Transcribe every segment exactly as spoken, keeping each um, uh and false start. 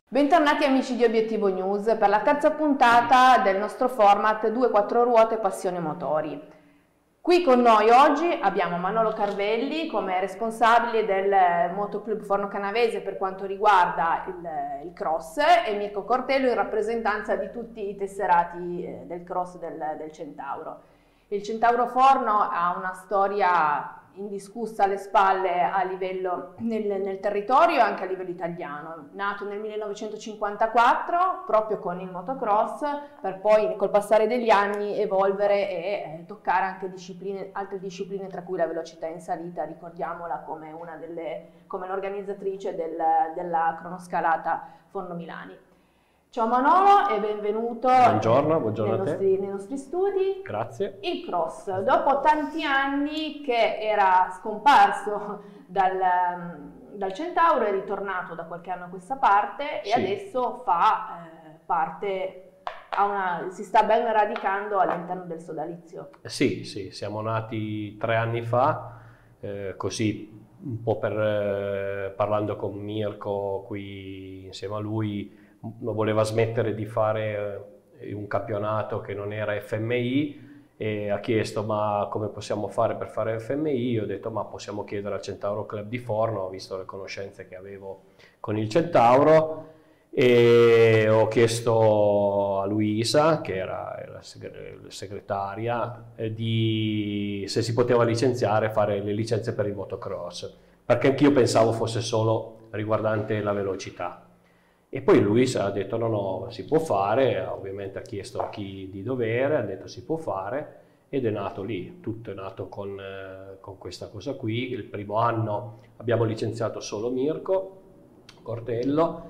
Bentornati amici di Obiettivo News per la terza puntata del nostro format due quattro ruote passione motori. Qui con noi oggi abbiamo Manolo Carvelli come responsabile del Motoclub Forno Canavese per quanto riguarda il, il cross e Mirko Cortello in rappresentanza di tutti i tesserati del cross del, del Centauro. Il Centauro Forno ha una storia indiscussa alle spalle a livello nel, nel territorio e anche a livello italiano. Nato nel millenovecentocinquantaquattro proprio con il motocross, per poi col passare degli anni evolvere e eh, toccare anche discipline, altre discipline, tra cui la velocità in salita, ricordiamola come una delle come l'organizzatrice del, della cronoscalata Forno Milani. Ciao Manolo e benvenuto buongiorno, buongiorno nei, a te. Nostri, nei nostri studi. Grazie. Il cross, dopo tanti anni che era scomparso dal, dal Centauro, è ritornato da qualche anno a questa parte e sì. adesso fa eh, parte, ha una, si sta ben radicando all'interno del sodalizio. Sì, sì, siamo nati tre anni fa, eh, così un po' per, eh, parlando con Mirko qui insieme a lui, voleva smettere di fare un campionato che non era F M I e ha chiesto ma come possiamo fare per fare F M I. Io ho detto ma possiamo chiedere al Centauro Club di Forno, ho visto le conoscenze che avevo con il Centauro e ho chiesto a Luisa, che era la segretaria, di, se si poteva licenziare, fare le licenze per il motocross, perché anch'io pensavo fosse solo riguardante la velocità. E poi lui ha detto no, no, si può fare, ovviamente ha chiesto a chi di dovere, ha detto si può fare ed è nato lì, tutto è nato con, eh, con questa cosa qui. Il primo anno abbiamo licenziato solo Mirko Cortello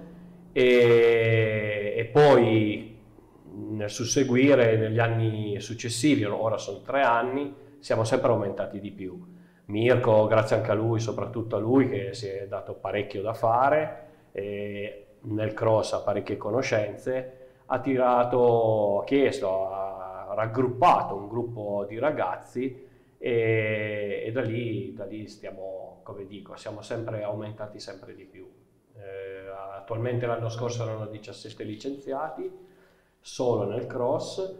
e, e poi nel susseguire, negli anni successivi, ora sono tre anni, siamo sempre aumentati di più. Mirko, grazie anche a lui, soprattutto a lui che si è dato parecchio da fare, e, nel cross ha parecchie conoscenze, ha tirato, ha chiesto, ha raggruppato un gruppo di ragazzi e, e da lì, da lì stiamo, come dico, siamo sempre aumentati sempre di più. Eh, attualmente l'anno scorso erano diciassette licenziati solo nel cross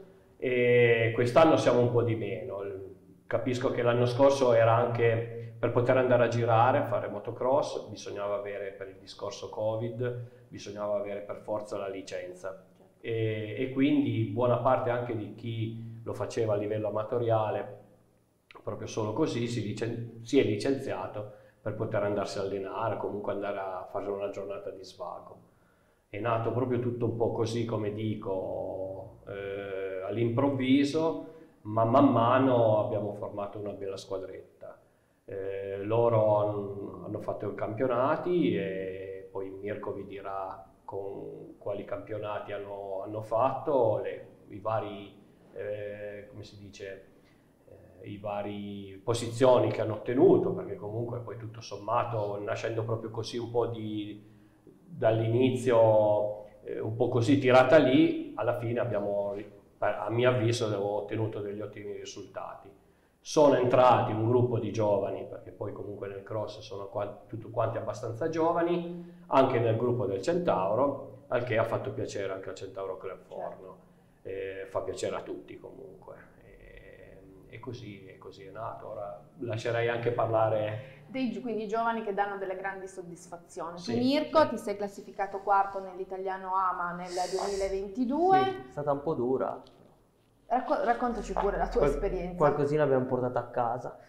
e quest'anno siamo un po' di meno. Capisco che l'anno scorso era anche per poter andare a girare, fare motocross, bisognava avere, per il discorso Covid, bisognava avere per forza la licenza e, e quindi buona parte anche di chi lo faceva a livello amatoriale, proprio solo così, si, licen si è licenziato per poter andarsi a allenare, comunque andare a fare una giornata di svago. È nato proprio tutto un po' così, come dico, eh, all'improvviso, ma man mano abbiamo formato una bella squadretta. Eh, loro hanno, hanno fatto i campionati e poi Mirko vi dirà con quali campionati hanno, hanno fatto, le, i vari, eh, come si dice, eh, i vari posizioni che hanno ottenuto, perché comunque poi tutto sommato, nascendo proprio così un po' di, dall'inizio, eh, un po' così tirata lì, alla fine abbiamo, a mio avviso, ho ottenuto degli ottimi risultati. Sono entrati un gruppo di giovani, perché poi comunque nel cross sono qua, tutti quanti abbastanza giovani, anche nel gruppo del Centauro, al che ha fatto piacere anche al Centauro Club Forno, eh, fa piacere a tutti comunque, e, e, così, e così è nato. Ora lascerei anche parlare... Dei, quindi giovani che danno delle grandi soddisfazioni. Sì, tu Mirko, sì. ti sei classificato quarto nell'Italiano AMA nel duemilaventidue. Sì, è stata un po' dura. Racco raccontaci pure la tua Qual esperienza. Qualcosina abbiamo portato a casa.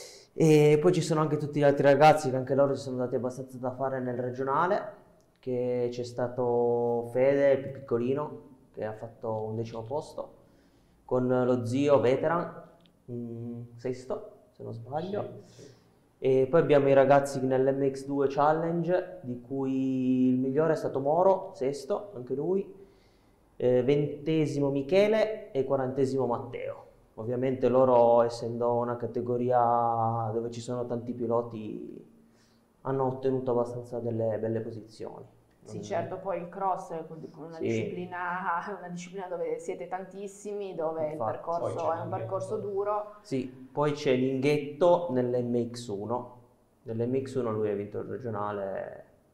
E poi ci sono anche tutti gli altri ragazzi che anche loro si sono dati abbastanza da fare nel regionale, che c'è stato Fede, il più piccolino, che ha fatto un decimo posto, con lo zio Veteran, un sesto, se non sbaglio. Sì, sì. E poi abbiamo i ragazzi nell'M X due Challenge, di cui il migliore è stato Moro, sesto, anche lui. Eh, ventesimo Michele e quarantesimo Matteo. Ovviamente loro, essendo una categoria dove ci sono tanti piloti, hanno ottenuto abbastanza delle belle posizioni. Sì, certo, poi il cross è una, sì. disciplina, una disciplina dove siete tantissimi, dove Infatti. il percorso è un percorso duro. Sì, poi c'è Linghetto nell'M X uno. Nell'M X uno lui ha vinto il regionale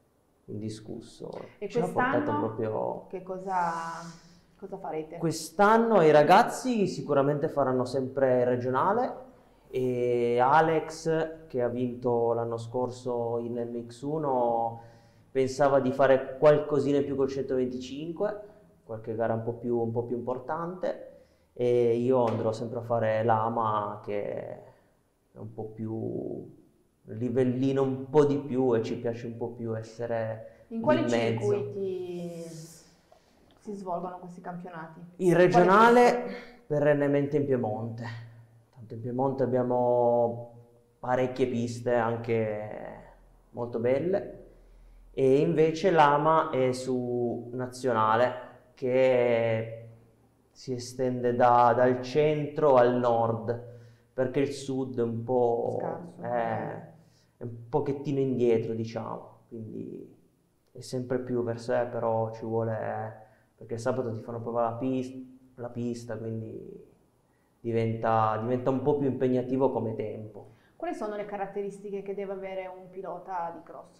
indiscusso. E Ci ha portato quest'anno proprio... che cosa, cosa farete? Quest'anno i ragazzi sicuramente faranno sempre regionale, e Alex, che ha vinto l'anno scorso in M X uno, pensava di fare qualcosina in più col centoventicinque, qualche gara un po' più, un po' più importante, e io andrò sempre a fare l'Ama, che è un po' più livellino, un po' di più, e ci piace un po' più essere In quali in mezzo. circuiti si svolgono questi campionati? Il regionale perennemente in Piemonte. Tanto in Piemonte abbiamo parecchie piste anche molto belle, e invece l'Ama è su nazionale, che si estende da- dal centro al nord, perché il sud è un po', Scarso. è, è un pochettino indietro, diciamo, quindi è sempre più per sé, però ci vuole, perché il sabato ti fanno provare la, pis- la pista, quindi diventa, diventa un po' più impegnativo come tempo. Quali sono le caratteristiche che deve avere un pilota di cross?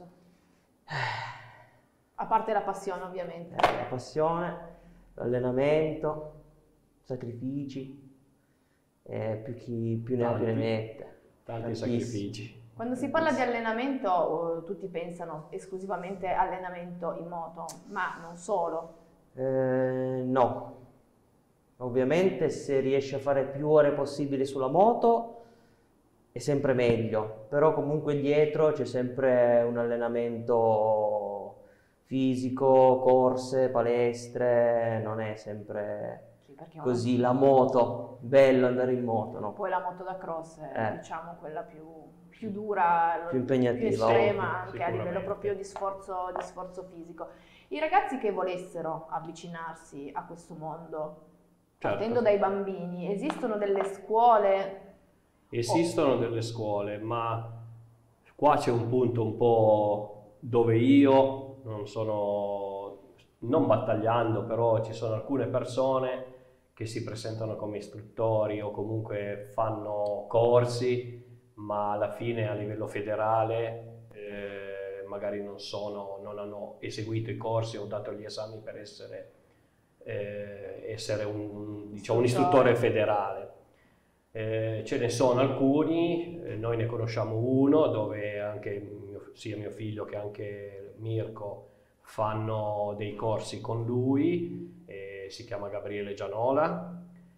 A parte la passione, ovviamente. Eh, la passione, l'allenamento, sacrifici, eh, più chi più ne ha più ne Tanti. mette. Tanti Tantissimi. sacrifici. Quando si parla di allenamento, eh, tutti pensano esclusivamente allenamento in moto, ma non solo. Eh, no, ovviamente se riesci a fare più ore possibili sulla moto è sempre meglio, però comunque dietro c'è sempre un allenamento fisico, corse, palestre, non è sempre Sì, perché così la moto, bello andare in moto, no? poi la moto da cross è Eh. diciamo quella più, più dura, Più impegnativa, più estrema ovvio, anche a livello sicuramente. proprio di sforzo, di sforzo fisico. I ragazzi che volessero avvicinarsi a questo mondo, Certo. partendo dai bambini, esistono delle scuole? Esistono delle scuole, ma qua c'è un punto un po' dove io non sono, non battagliando, però ci sono alcune persone che si presentano come istruttori o comunque fanno corsi, ma alla fine a livello federale eh, magari non sono, non hanno eseguito i corsi o dato gli esami per essere, eh, essere un, diciamo, un istruttore federale. Eh, ce ne sono alcuni, eh, noi ne conosciamo uno dove anche mio, sia mio figlio che anche Mirko fanno dei corsi con lui, eh, si chiama Gabriele Gianola,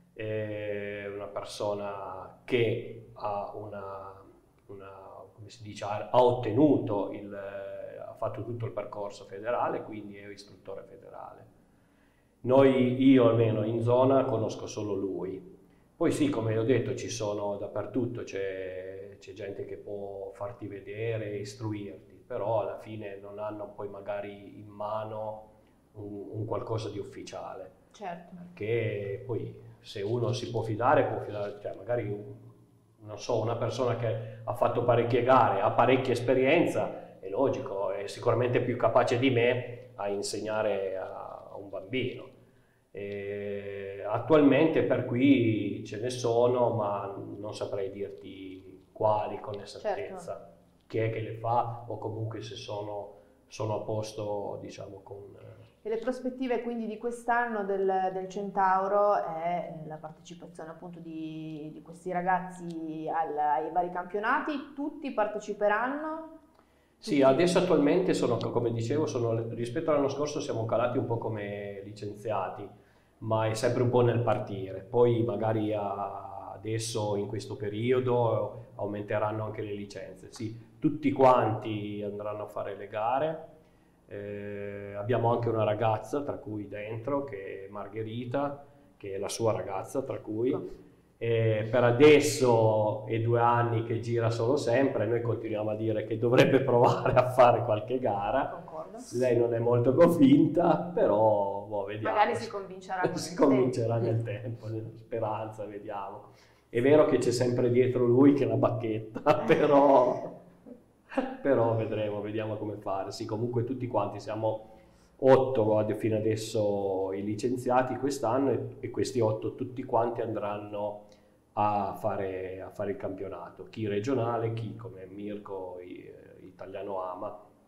è una persona che ha, una, una, come si dice, ha, ha ottenuto, il, ha fatto tutto il percorso federale, quindi è istruttore federale. Noi, io almeno in zona, conosco solo lui. Poi sì, come ho detto, ci sono dappertutto, c'è gente che può farti vedere, istruirti, però alla fine non hanno poi magari in mano un, un qualcosa di ufficiale. Certo. Perché poi se uno si può fidare, può fidare, cioè magari non so, una persona che ha fatto parecchie gare, ha parecchia esperienza, è logico, è sicuramente più capace di me a insegnare a, a un bambino. E attualmente per qui ce ne sono, ma non saprei dirti quali con esattezza, certo. Chi è che le fa o comunque se sono, sono a posto, diciamo, con... E le prospettive quindi di quest'anno del, del Centauro è la partecipazione appunto di, di questi ragazzi al, ai vari campionati. Tutti parteciperanno? Sì, adesso attualmente sono, come dicevo, sono, rispetto all'anno scorso siamo calati un po' come licenziati, ma è sempre un po' nel partire. Poi magari a, adesso in questo periodo aumenteranno anche le licenze. Sì, tutti quanti andranno a fare le gare. Eh, abbiamo anche una ragazza tra cui dentro, che è Margherita, che è la sua ragazza tra cui. Eh, per adesso è due anni che gira solo sempre, noi continuiamo a dire che dovrebbe provare a fare qualche gara. Concordo. Lei non è molto convinta, però boh, vediamo. Magari si convincerà si convincerà nel tempo, nella speranza, vediamo. È vero che c'è sempre dietro lui che la bacchetta, però, però vedremo, vediamo come fare. Sì, comunque tutti quanti siamo otto fino adesso i licenziati quest'anno e, e questi otto tutti quanti andranno a fare, a fare il campionato, chi regionale, chi come Mirko Italiano Ama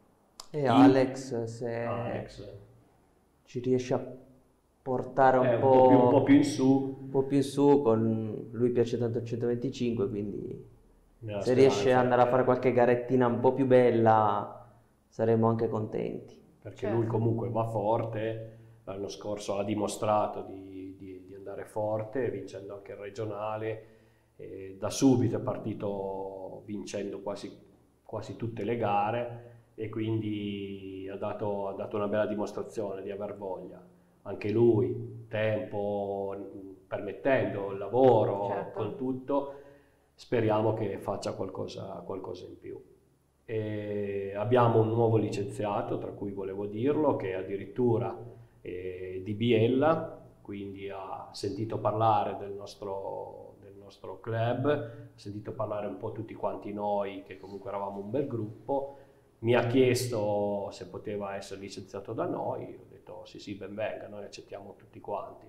E Alex, se Alex. ci riesce a portare un, un, po', po più, un po' più in su. Un po' più in su, con lui piace tanto il centoventicinque, quindi Nella se speranza. riesce ad andare a fare qualche garettina un po' più bella saremo anche contenti. Perché certo. lui comunque va forte, l'anno scorso ha dimostrato di, di, di andare forte, vincendo anche il regionale, e da subito è partito vincendo quasi, quasi tutte le gare e quindi ha dato, ha dato una bella dimostrazione di aver voglia. Anche lui, tempo permettendo, il lavoro, certo. con tutto, speriamo che faccia qualcosa, qualcosa in più. E abbiamo un nuovo licenziato, tra cui volevo dirlo, che addirittura è di Biella, quindi ha sentito parlare del nostro, del nostro club, ha sentito parlare un po' tutti quanti noi, che comunque eravamo un bel gruppo, mi ha chiesto se poteva essere licenziato da noi, ho detto sì sì, ben venga, noi accettiamo tutti quanti.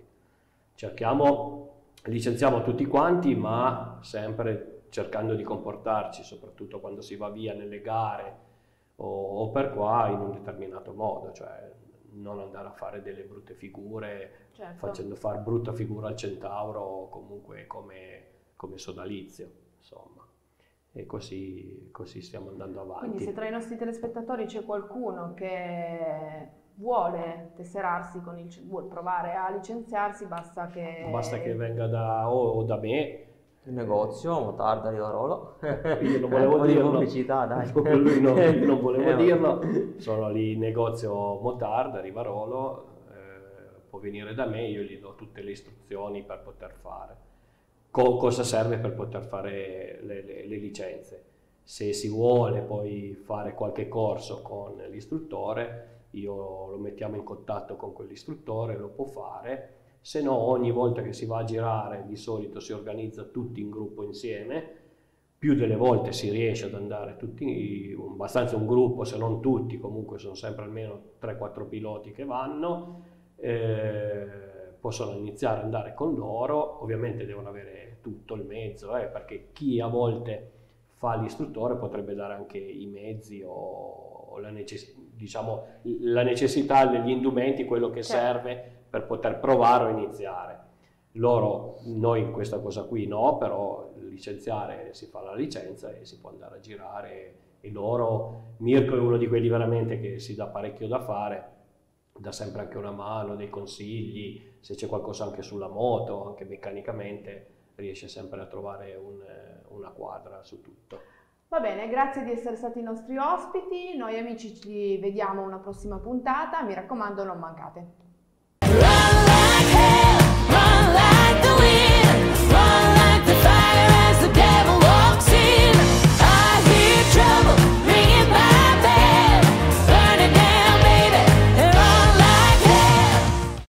Cerchiamo, licenziamo tutti quanti, ma sempre cercando di comportarci, soprattutto quando si va via nelle gare o, o per qua, in un determinato modo, cioè non andare a fare delle brutte figure, certo. facendo fare brutta figura al Centauro o comunque come, come sodalizio, insomma. E così, così stiamo andando avanti. Quindi se tra i nostri telespettatori c'è qualcuno che vuole tesserarsi con il, vuole provare a licenziarsi, basta che... Basta che venga da, o da me. Il negozio, Motarda di Varolo. Io non volevo di dirlo. pubblicità, dai. Lui non, io non volevo Eh, dirlo. Sono lì in negozio Motarda di Varolo, eh, può venire da me, io gli do tutte le istruzioni per poter fare. Co- cosa serve per poter fare le, le, le licenze? Se si vuole poi fare qualche corso con l'istruttore, io lo mettiamo in contatto con quell'istruttore, lo può fare. Se no, ogni volta che si va a girare, di solito si organizza tutti in gruppo insieme, più delle volte si riesce ad andare tutti, abbastanza un gruppo, se non tutti, comunque sono sempre almeno tre quattro piloti che vanno, eh, possono iniziare ad andare con loro, ovviamente devono avere tutto il mezzo, eh, perché chi a volte fa l'istruttore potrebbe dare anche i mezzi o la, necess- diciamo, la necessità degli indumenti, quello che certo. serve per poter provare o iniziare. Loro, noi in questa cosa qui no, però licenziare si fa la licenza e si può andare a girare, e loro, Mirko è uno di quelli veramente che si dà parecchio da fare, dà sempre anche una mano, dei consigli, se c'è qualcosa anche sulla moto, anche meccanicamente, riesce sempre a trovare un, una quadra su tutto. Va bene, grazie di essere stati i nostri ospiti, noi amici ci vediamo una prossima puntata, mi raccomando non mancate.